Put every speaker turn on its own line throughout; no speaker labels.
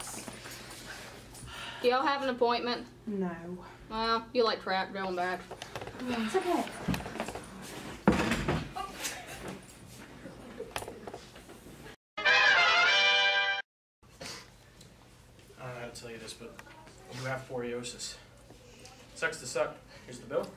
class.
Do y'all have an appointment?
No.
Well, you like crap going back.
It's okay.
I don't know how to tell you this, but you have poriosis. Sucks to suck. Here's the bill.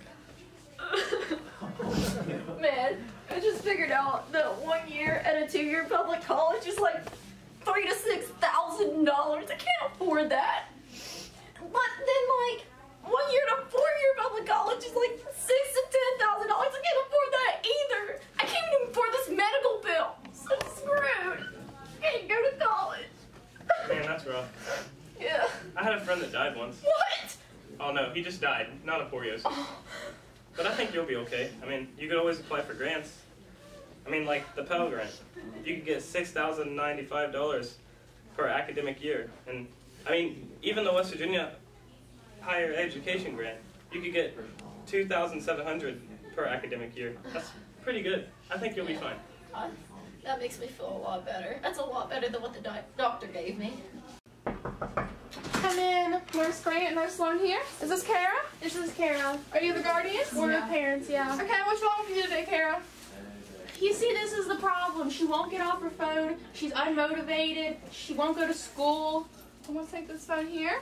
Man, I just figured out that 1 year at a 2-year public college is like $3,000 to $6,000. I can't afford that. But then, like, 1 year to 4-year public college is like $6,000 to $10,000. I can't afford that either. I can't even afford this medical bill. So I'm screwed. I can't go to college.
Man, that's rough.
Yeah.
I had a friend that died once.
What?
Oh no, he just died, not of poriosis.
Oh.
But I think you'll be okay. I mean, you could always apply for grants. I mean, like the Pell Grant. You could get $6,095 per academic year. And I mean, even the West Virginia Higher Education Grant, you could get $2,700 per academic year. That's pretty good. I think you'll be fine.
That makes me feel a lot better. That's a lot better than what the doctor gave me.
Come in, Nurse Grant, Nurse Sloan here. Is this Kara?
This is Kara.
Are you the guardians?
We're the parents, yeah.
Okay, what's wrong with you today, Kara?
You see, this is the problem. She won't get off her phone. She's unmotivated. She won't go to school.
I'm gonna take this phone here.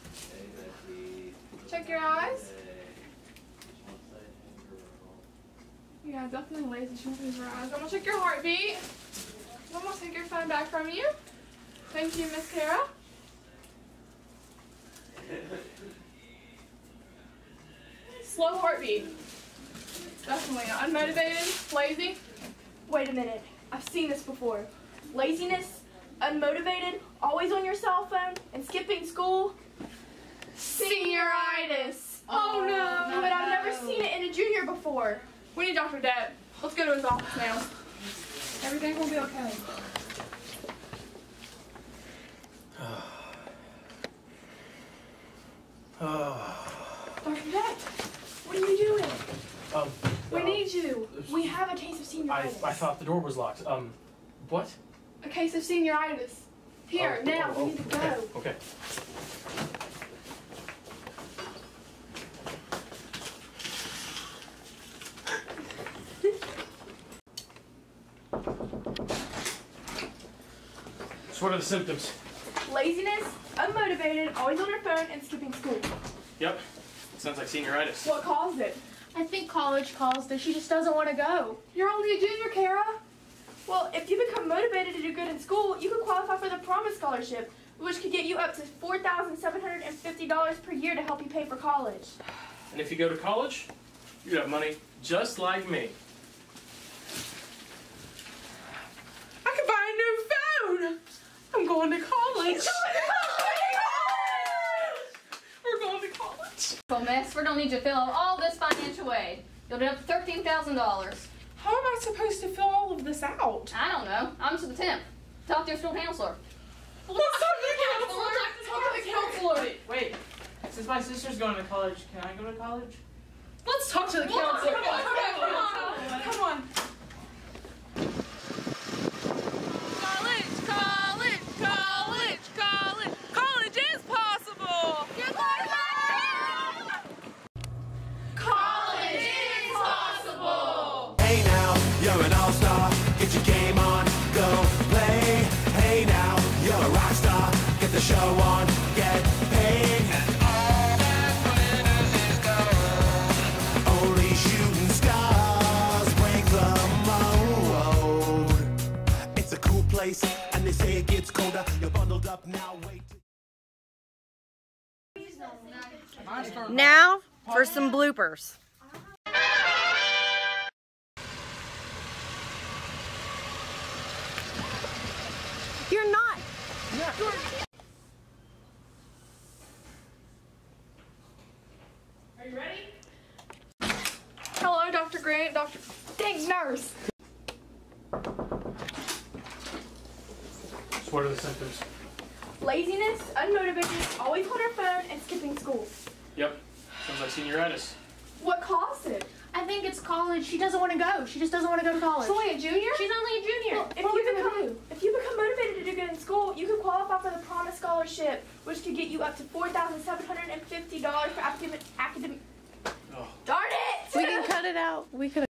Check your eyes. Yeah, definitely lazy. She won't use her eyes. I'm gonna check your heartbeat. I'm gonna take your phone back from you. Thank you, Miss Kara. Slow heartbeat. Definitely unmotivated, lazy.
Wait a minute. I've seen this before. Laziness, unmotivated, always on your cell phone, and skipping school.
Senioritis. Oh no.
But I've never seen it in a junior before.
We need Dr. Depp. Let's go to his office now. Everything will be okay. Dr. Depp, what are you doing? We need you.
We have a case of senioritis.
I thought the door was locked. What?
A case of senioritis. Here, now, we need to go.
Okay. So what are the symptoms?
Laziness, unmotivated, always on her phone, and skipping school.
Yep. Sounds like senioritis.
What caused it?
I think college caused her. She just doesn't want to go.
You're only a junior, Kara.
Well, if you become motivated to do good in school, you could qualify for the Promise Scholarship, which could get you up to $4,750 per year to help you pay for college.
And if you go to college, you have money just like me.
I could buy a new phone. I'm going to college. We're going to college.
Well, miss, we're gonna need you to fill out all this financial aid. You'll be up to $13,000.
How am I supposed to fill all of this out?
I don't know. I'm just the temp. Talk to your school counselor.
Let's talk to the counselor. Talk to the counselor.
Wait, since my sister's going to college, can I go to college?
Let's talk to the counselor. Come on.
College is possible!
College is possible.
Hey now, you're an all-star. Get your game on, go play. Hey now, you're a rock star. Get the show on, get paid. And all that glitters is gold. Only shooting stars break the mold. It's a cool place, and they say it gets colder. You're bundled up now, wait.
Now for some bloopers. You're not.
Are you ready? Hello, Dr. Grant. Thanks, nurse.
So what are the symptoms?
Laziness, unmotivated, always on her phone, and skipping school.
Yep. Sounds like senioritis.
What caused it?
I think it's college. She doesn't want to go. She just doesn't want to go to college.
She's only a junior?
She's only a junior.
Well, if you become motivated to do good in school, you could qualify for the Promise Scholarship.
scholarship, which could get you up to $4,750 for academic.
Oh.
Darn it!
We can cut it out. We could